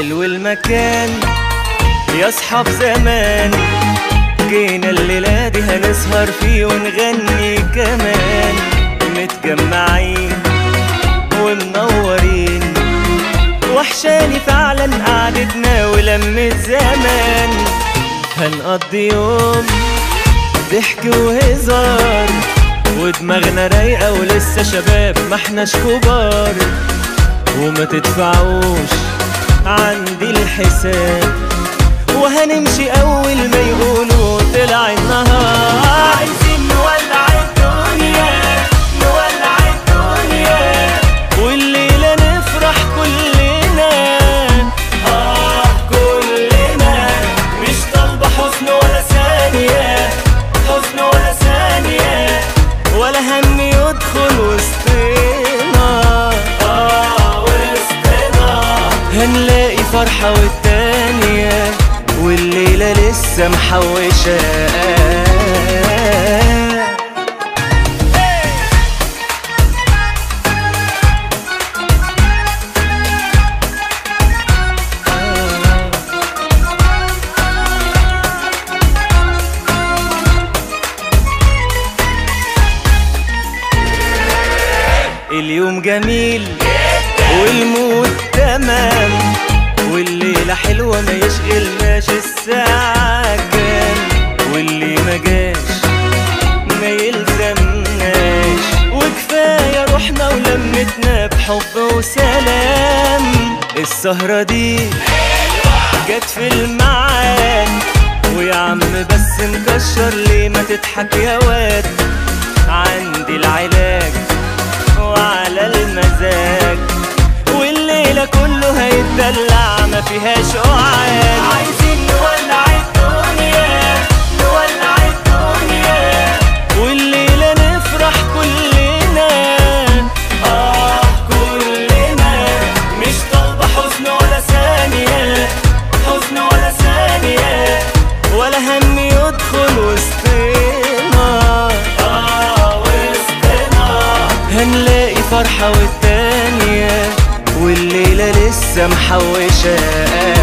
حلو المكان يا اصحاب زمان، جينا الليلة دي هنسهر فيه ونغني كمان، متجمعين ومنورين، وحشاني فعلا قعدتنا ولمة زمان. هنقضي يوم ضحك وهزار، ودماغنا رايقة ولسه شباب ما احناش كبار، وما تدفعوش عندي الحساب، وهنمشي اول ما يقولوا طلع النهار. عايزين نولع الدنيا نولع الدنيا، والليلة نفرح كلنا كلنا، مش طالبة حزن ولا ثانية، حزن ولا ثانية، ولا هم يدخل وسطنا وسطنا. هنلاقي فرحة والتانية، والليلة لسه محوشة. اليوم جميل والمود تمام، والليلة حلوة ما يشغلناش الساعة كام، واللي ما جاش ما يلزمناش، وكفاية روحنا ولمتنا بحب وسلام. السهرة دي جت في الميعاد، ويا عم بس مكشر ليه ما تضحك يا واد، عندي العلاج وعلى المزاج، والليلة كله هيتدلع ما فيهاش قعاد. عايزين نولع الدنيا نولع الدنيا، والليلة نفرح كلنا كلنا، مش طالبة حزن ولا ثانية، حزن ولا ثانية، ولا هم يدخل وسطنا وسطنا. هنلاقي فرحة والتانية، والليلة لسه محوشة.